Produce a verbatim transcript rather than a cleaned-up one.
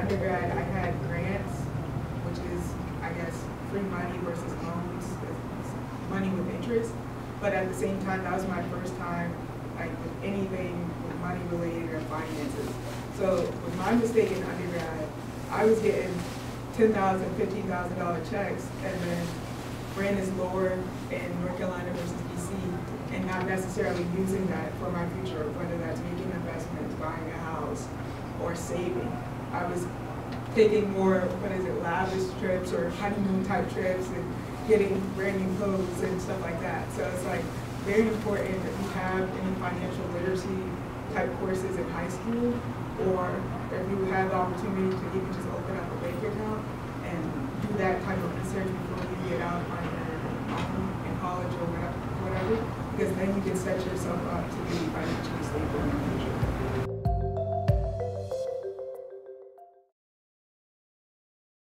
undergrad, I had grants, which is, I guess, free money versus loans, it's money with interest. But at the same time, that was my first time, like, with anything with money related or finances. So with my mistake in undergrad, I was getting ten thousand dollars, fifteen thousand dollar checks, and then rent is lower in North Carolina versus D C, and not necessarily using that for my future, whether that's making investments, buying a house, or saving. I was taking more, what is it, lavish trips or honeymoon type trips and getting brand new clothes and stuff like that. So it's like very important that you have any financial literacy type courses in high school, or if you have the opportunity to even just open up a bank account and do that type of research before you get out on your own in college or whatever, whatever, because then you can set yourself up to be financially stable in the future.